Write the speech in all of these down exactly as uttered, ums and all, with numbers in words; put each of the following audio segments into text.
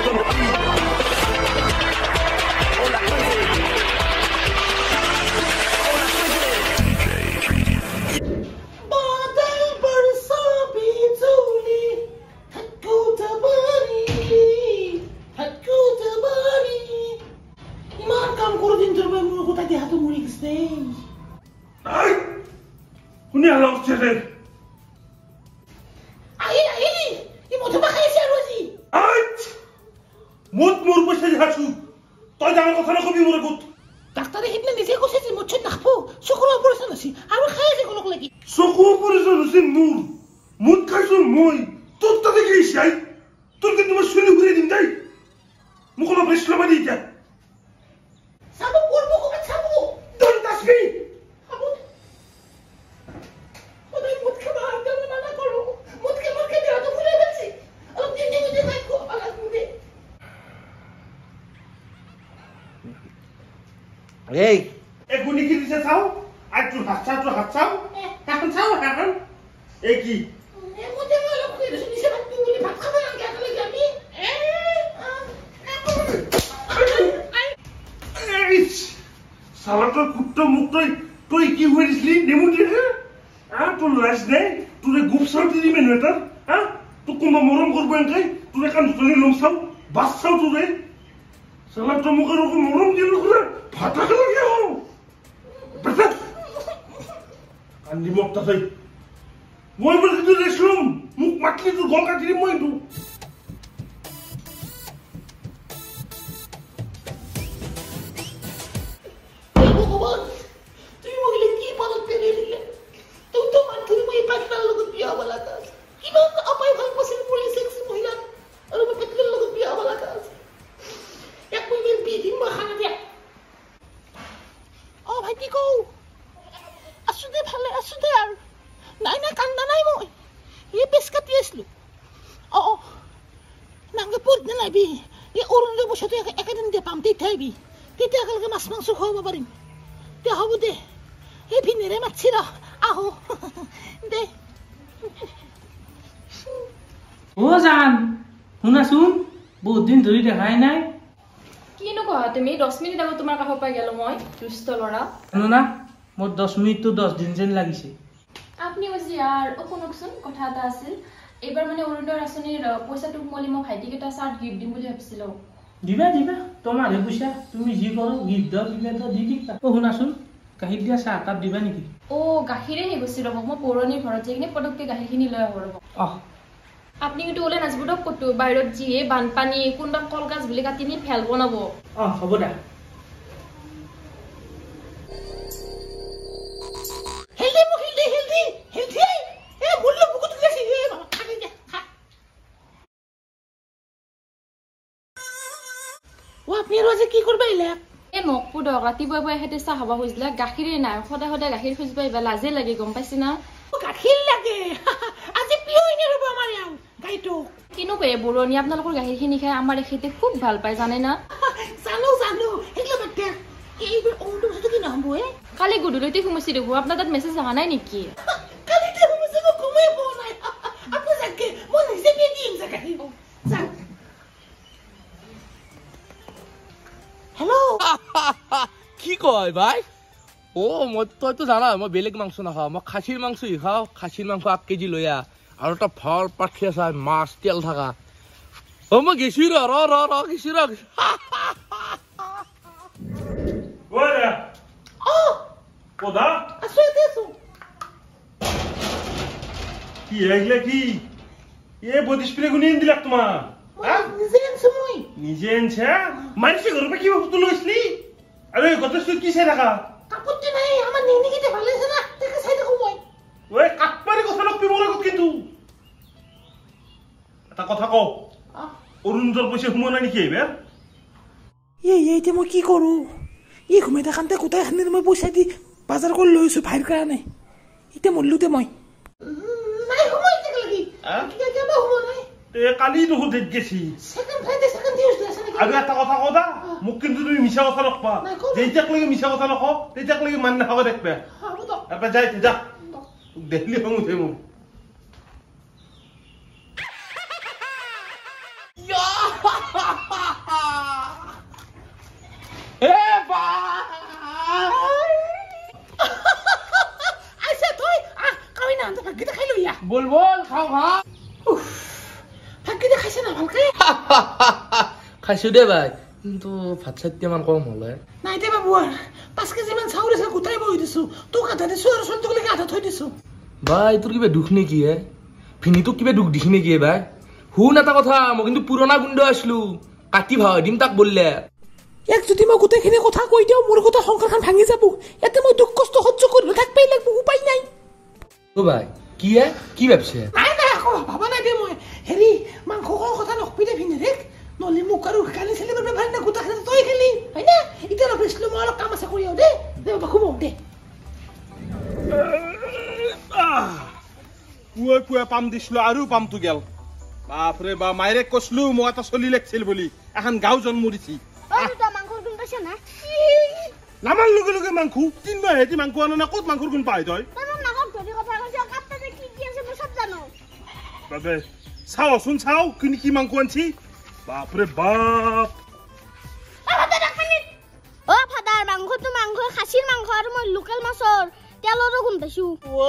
Hey, eh guni ki dise sao? Ai tu hat sao tu hat sao? Kapan sao kapan? Eh ki? Eh mo te ngalo ko dise dise bat tu ni bat khabar ang kya kala kami? Eh. Eh. Salah tu kutta muktai tu ki huisli nemu dia? Ah tu las ne? Tu le gup sao di menu ta? Ah? Tu kuma morom korbo engkai? Tu le kan tu le lom sao? Bas sao tu le? Salah tu mukaro ko morom di lu kura. Patah ke lagi aku? Betul? Andi mau tak say? Mau berketu resum? Muk mati tu gongkat diri mau itu. Ibu kawan, tu mau lagi padat pergi. Tu tu mantu mau ipat kalau kau biar balakas. Gimana apa yang kau pasal polis seksi mohila? Alu ipat kalau kau biar balakas. Yak mau mimpi di mana dia? Oh, ভাইটি কও আছো দে ভালে আছো দে আর নাই না কান্দা নাই মই এই পেছ কাটি আসলো অ অ নাঙ্গে পড় না নাইবি এই অরুণের বসে একদিন দে পাম তেই থাইবি তেতে একালকে মাছ মাংস খাওয়াব পারিম তে হব দে এই ভিনেরে মাছি র আহো দে ও জান শুনাচোন বহুত দিন ধৰি দেখাই নাই কিনো কহা তুমি দহ মিনিট আগত তোমাৰ কাষ পাই গেল মই দুষ্ট লৰা জানো না মোৰ দহ মিনিটটো দহ দিন যেন লাগিছে আপনি আজি আর ও শুনকচোন কথা এটা আছিল এবাৰ মানে অৰুণোদয় আঁচনিৰ পইচাটো মলি মই ভাইটিক এটা চাৰ্ট গিফ্ট দিম বুলি ভাবিছিলো দিবা দিবা তোমাৰে পইচা তুমি যি কৰো গিফ্ট দাও দিলে তো দি দিবা ও শুনাচোন গাখীৰ দিয়া চাহ কাপ দিবা নেকি ও গাখীৰে হে গৈছিল ৰব মই পুৰণিৰ ঘৰত যাই কিনে পটককে গাখীৰখিনি লৈ আহো ৰব অহ আপনি কিন্তু ওলাই নাচব দক কতো বাহিৰত যিয়ে বানপানী কোনবা কলগাছ বুলি কাটি নি ফেল বনাব অ হ'ব দা হেলদি মোক হেলদি হেলদি হেলদি এ মুল্লো বুকুত গেছি এ খালি দে খা ও আপনি রোজে কি করবা ইলা এ মকপু দক ৰাতিপুৱা পুৱা হেতে চাহ খাব খুজিলা গাখীৰে নাই সদায় সদায় গাখীৰ খুজিবা ইবা লাজে লাগে গম পাইছি না গাখীৰ লাগে আজি পিয়ইনে ৰব আমাৰ ইয়াও গাইটো কিনো কয় বুৰণী আপোনালোকৰ গাখীৰখিনি খাই আমাৰ এখেতে খুব ভাল পায় জানে না জানো জানো এগলা বাটে এইবোৰ অন্ত বস্তু কি নহব এ কালি গুডুলৈতে ঘুমছি দেখো আপোনাৰ তাত মেছেজ অহা নাই নেকি কালিতে ঘুমছি মই ঘুমাই পোৱা নাই আপনি যাকে মই নিজে পে দিম জাগাহি যাক হেল্ল' কি কয় ভাই ও মই তইতো জানা মই বেলেগ মাংস নাখাওঁ মই খাচীৰ মাংসই খাওঁ খাচীৰ মাংস আঠ কেজি লৈ আহ আৰু এটা ফল পাঠি আছে মাছ তেল থাকা অ মই গেছি ৰ ৰ ৰ ৰ গেছি ৰ Olha! Oh! Pode dar? Achei isso! Que é isso aqui? E aí, pode explicar o nome dele a tomar? Ah? Nizense mui! Nizense? Mas chegou para que eu estou no esli? Alô, quanto é que você dá? Kaputi na eh, ama nini kita balik sana. Teka saya dah kumoi. Ué, apa ni kau salah pimora kau kintu? Kata kau thako. Ah. Orunjol pose humana ni kye ber? Ye ye, te mo ki koru? Ye kumai ta kante kutai khani mo pose di bazar ko loi su bhai kara nei. Ite mollu te moi. Nai humai te lagi. Ah? Kya kya ba humai nai? Te kali tu hudej gesi. Second Friday second Tuesday sana. Aga kata kau thako da? Mungkin tu tu misal kau salah pa. Jejak lagi misal kau salah kau, jejak lagi mana kau dek ber? Ha, betul. Apa jai jejak? Delhi kamu temu. Ya! বল বল খাও খাও ভাতকেইটা খাইছে না ভালকে খাইছো দে ভাই কিন্তু ভাত চাৰিটামান কম হ'লে নাই দে বাবু আর পাঁচ কেজি মান চাউল আছে গোটাই বহি দিছো তোক আধা দিছো আৰু চলটোক আধা থৈ দিছো ভাই তোৰ কিবা দুখ নেকি হে ফিনি তোক কিবা দুখ দিছি নেকি ভাই শুন এটা কথা মই কিন্তু পুৰণা গুণ্ড আছিলো কাটি ভাও দিম তাক বললে এক যদি মই গোটেইখিনি কথা কৈ দিওঁ মোৰ গোটেই সংসাৰখন ভাঙি যাব ইয়াতে মই দুখ কষ্ট সহ্য কৰি থাকবাই লাগিব উপায় নাই অ ভাই কি হে কি ভাবছে নাই নাই আকৌ ভাবা নাই দে মই হেৰি মাংস খোৱাৰ কথা নকবি দে ভিনে ৰে নলি মোক আৰু কালি চেলি বাবে ভাল না গোটা খালি তই খেলি হয় না এতিয়া ৰবিছলো মই অলপ কাম আছে কৰি আও দে দে বাখুব দে পুৱে পুৱে পাম দিছিলো আৰু পামটো গেল বাপৰে বা মাইৰে কৈছিলো মই এটা চলি লেগছিল বুলি এখন গাঁও জন্ম দিছি নামাৰ লগে লগে মাংস তিনবাৰ হেঁতি মাংস আনে না ক'ত মাংসৰ গুণ পাই তই বাবে চাওচোন চাও কিনি কি মাংস আনছি বাপৰে বাপ অ ফাদাৰ মাংসটো মাংস খাচীৰ মাংস আৰু মই লোকেল মাছৰ তেলৰো গুণ পাইছো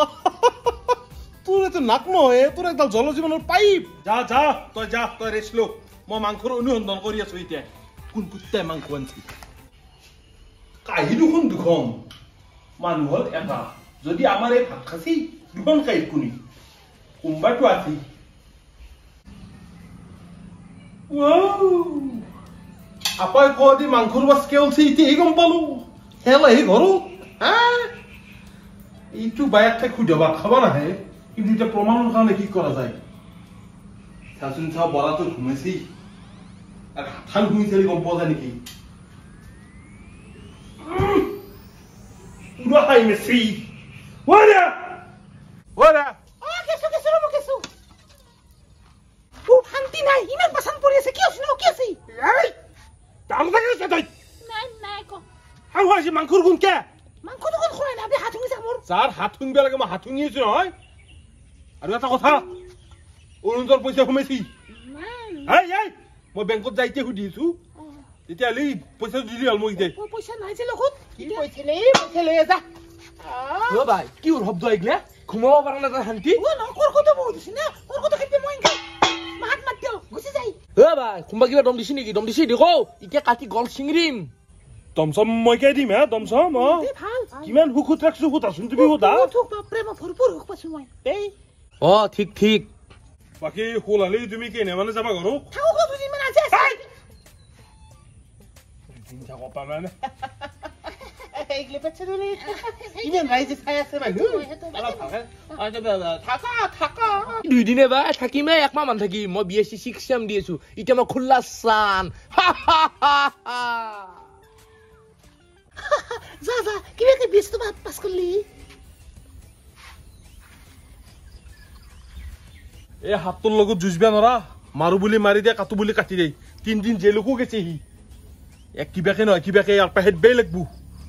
তোৰ এটো নাক নহয় তোৰ একডাল জলজীৱনৰ পাইপ যা যা তই যা তই ৰেষ্ট ল মই মাংসৰ অনুসন্ধান কৰি আছো এতিয়া কোন কুত্তাই মাংস আনছি কাহি দুখন দুখন মানুহৰ এটা যদি আমাৰ এই ভাত খাচি দুখন কাহি কোনি কোনবাটো আছে আপাই কয় দি মাংসৰ বাছ কেলছে এতিয়া গম পালো খেল আহি ঘৰত হা এইটো বায়াত থাক সুধিবা খাবা নাহে কিন্তু এতিয়া প্ৰমাণৰ কাৰণে কি কৰা যায় চাচোন চাও বৰাটো ঘুমাইছি আৰু হাতখন ঘুমিছে গম পোৱা যায় নেকি পুৰা খাই মেছি ওৰা ওৰা অ কেছু কেছু ৰব কেছু ও শান্তি নাই ইমান বাসন পৰি আছে কি আছে কি আছে এই দাম থাকে তই নাই নাই ক হাউ হাজি মাংসৰ গুণ কে মাংস দুখন খোৱাই না আপনি হাত শুনিছে মোৰ যাৰ হাত শুনিব লাগে মই হাত শুনি আছো নহয় আৰু এটা কথা অৰুণৰ পইচা সোমাইছি এই এই মই বেংকত যাইতে সুধিছো তেতিয়াহ'লে পইচা দি দিল মই দে পইচা নাই যে লগত কি পইচা লে পইচা লৈ যা অ ভাই কি শব্দ আহিলে ঘুমাব পৰা নাই শান্তি ও না কোৰ কত বহুত দিছ না কোৰ কত খেপে মই ইনকা মাত মাত দিও গুছি যাই অ ভাই কোনবা কিবা দম দিছি নেকি দম দিছি দেখো এতিয়া কাটি গল চিংৰিম দমচম মই কে দিম হে দমচম অ ভাল কিমান সুখত ৰাখছো সুধাচোন তুমি সুধা তোক বাপৰে মই ভৰপুৰ সুখ পাইছো মই এই অ ঠিক ঠিক বাকি হোলালি তুমি কেনে মানে যাবা ঘৰো থাও কো দুদিন মান আছে আছে চিন্তা কপা মানে এইগলে পেছনে ইমান ৰাইজে চাই আছে মানুহ অলপ ভালকে থাকা থাকা দুই দিনে বা থাকিমে একমাহ মান থাকি মই B S C six sem দি আছো এতিয়া মই খোলা চান যা যা কিবা কি বিশ টকা পাছ করলি এই হাতটোৰ লগত যুঁজবা নৰা মাৰো বুলি মাৰি দে কাটো বুলি কাটি দে তিনদিন জেলকো গেছে সি এক কিবাকে নহয় কিবাকে ইয়াৰ পৰা হেদবাই লাগব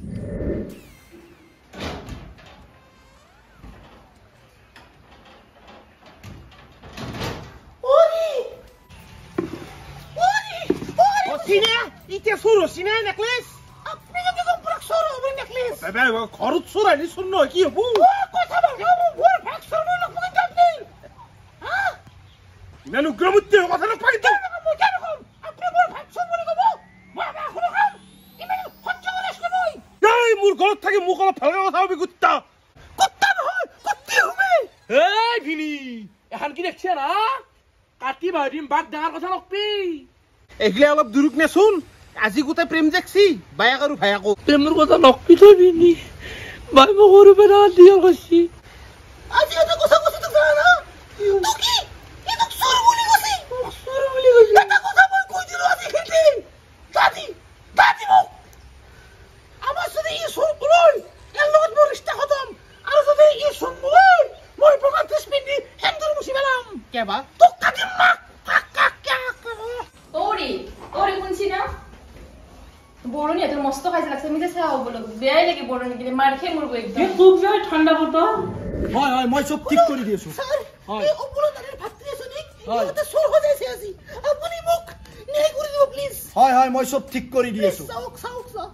এতিয়া চোৰ হৈছি না নেকলেছ আপনি যদি কোন পুরক সর হবে নেকলেস ঘৰত চোৰ আনি চোৰ নহয় কি হব কথা বলবো ভুল ভাগ সর বলো কোন আপনি হ্যাঁ ইমান উগ্ৰমূৰ্তি কথা নকয় তো মই কেন কম আপনি ভুল ভাগ সর বলে কব মই না শুনো কাম ইমান সহ্য করে আসলে মই এই মোৰ ঘৰত থাকি মোক অলপ ভালকে কথা হবি কুত্তা কুত্তা নহয় কুত্তি হবে এই ভিনি এখন কি দেখছে না কাটি ভাই দিম বাঘ ডাঙৰ কথা নকবি এগলে অলপ দুৰুক নেচোন আজি গোটেই প্ৰেম দেখছি বায়াক আৰু ভায়াকো প্ৰেমৰ কথা নকবি থৈ ভিনি বাই মোক সৰু পেৰা দিয়া কৈছি আজি এটা কথা কৈছি তো জানা তো কি এটো সর বলি কৈছি সৰু বুলি কৈছি এটা কথা মই কৈ দিলো আজি খেতে দাদি দাদি মোক আমার সাথে এই সর কই এর লগত মোর রিশতা খতম আর যদি এই সর মই মই প্রকার তসমিনি হেন্দুর মুসি বেলাম কেবা তো কাটি মাক কাক কাক কাক ওরে ওরে শুনছি না বড়নি এত মস্ত খাইছে লাগছে আমি যে চাও বলো বেয়াই লাগে বড়নি গিলে মার খেয়ে মরবো একদম খুব যায় ঠান্ডা বতর হয় হয় মই সব ঠিক কৰি দিছো স্যার হয়। এই অপরাধের ভাতৃ আছে নি হয়। এটা সর হয়ে যাইছে আজি আপনি মোক ন্যায় করে দিব প্লিজ হয় হয় মই সব ঠিক কৰি দি আছো সাউক সাউক সাউক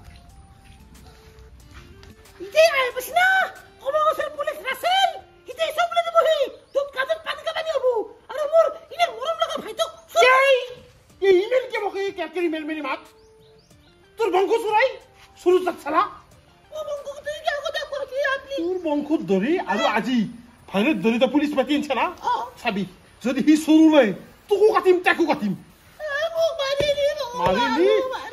ইতে আই বসনা কোন ওসের পুলিশ রাসেল ইতে সব বলে দেব হি তুই কাজে কেরকেরি মেলমেলি মাত তোর বংশ চুরাই সরু চাক ছাড়া তোর বংশ ধরি আৰু আজি ফাইনেল ধৰি তো পুলিচ পাতি আনছে না চাবি যদি সি সৰু লয় তোকো কাটিম তাকো কাটিম মাৰিলি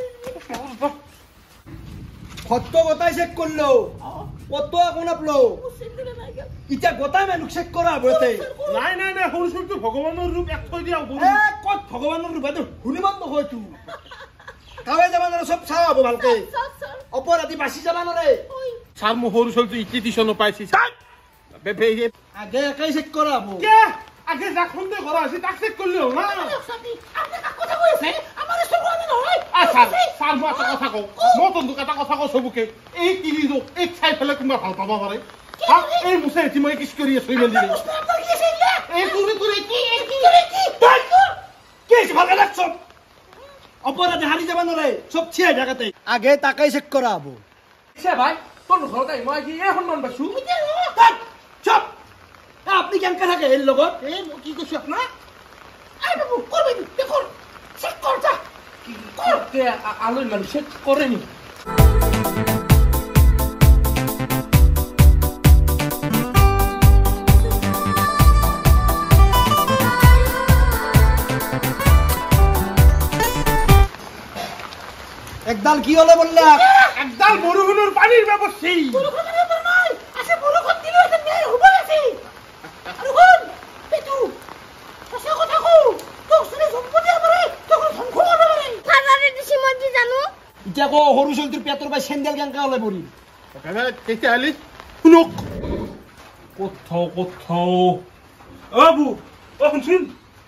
সত্য গোটাই চেক করলো কত এখন আপলো ইটা গোটাই মানুষ চেক করা বতে নাই নাই নাই সৰু ছোৱালীটো ভগৱানৰ ৰূপ এক থৈ দিয়া এ কত ভগৱানৰ ৰূপ এইটো শুনিমান নহয় তু কাৱে যাবা সব চাও আবো ভালকে অপৰাধী বাচি যাবা নৰে ছাৰ মোৰ সৰু ছোৱালীটো ইটি টিউচন পাইছি বেবে আগে একাই চেক করা আবো কে আগে যা খন্দে কৰা আছে তাক চেক কৰিলে হ'ল না ছাৰ ছাৰ মই এটা কথা কওঁ মই তোক এটা কথা কওঁ চবুকে এই তিৰিটো এক চাই পেলাই কোনোবা ভাল পাব পাৰে এই মুছে এটি মই কিছ কৰি আছো ইমান দিনে এই তোৰে তোৰে কি কি কে ভালকে লাগছ অপরাধী হারি যাবা নরে সব ছিয়া জায়গাতে আগে তাকাই চেক করা আবো সে ভাই তোর ঘৰত আহি মই কি এই সন্মান পাইছো চপ আপনি কেন থাকে এর লগত এই মই কি কৈছো আপোনাৰ আই বাবু করবি দেখো চেক কর যা কে আলোই মানুষ চেক করে নি একদাল কি হলে বললে একদাল বৰষুণৰ পানীৰ ব্যৱস্থা বরকতের ব্যাপার নাই আছে বরকত দিলে এটা নেই হবে আছে আর কোন পেটু কসে কথা কো তো শুনে সম্পত্তি আমারে তখন সংখ্যা হবে ফাদারে দিছি মজি জানো ইটা কো হরু চলতির পেটর বাই স্যান্ডেল কেনকা হলে বলি তেতিয়াহ'লে শুনক কোথাও কোথাও অবু অ শুন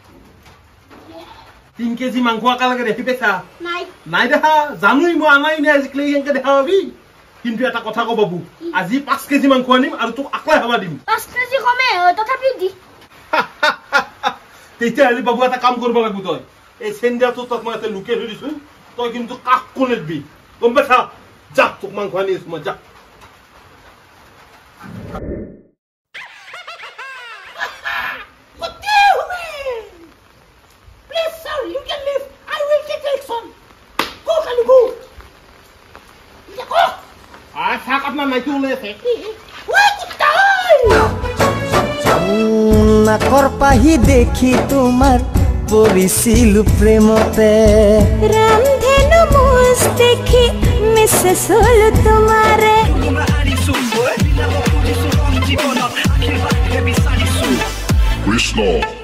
তিন কেজি মাংস একেলগে দেখি পাইছা নাই নাই দেখা জানুই মই আনাই নাই আজিকালি এনেকে দেখা পাবি কিন্তু এটা কথা কওঁ বাবু আজি পাঁচ কেজি মাংস আনিম আৰু তোক আকলাই হাৱা দিম পাঁচ কেজি কমে তথাপি দি তেতিয়াহ'লে বাবু এটা কাম কৰিব লাগিব তই এই চেণ্ডেলটো তোক মই এটা লুকে থৈ দিছো তই কিন্তু কাকো নেদবি গম পাইছা যা তোক মাংস আনি আছো মই যা Please sir you can leave I will take action go can you go ya go আ থাক আপোনাৰ নাইটো ওলাই আছে ওই কুত্তাই নাকৰ পাহি দেখি তোমাৰ পৰিছিলো প্ৰেমতে ৰামধেনু মুজ দেখি মিছেছ হল তোমাৰে Krishna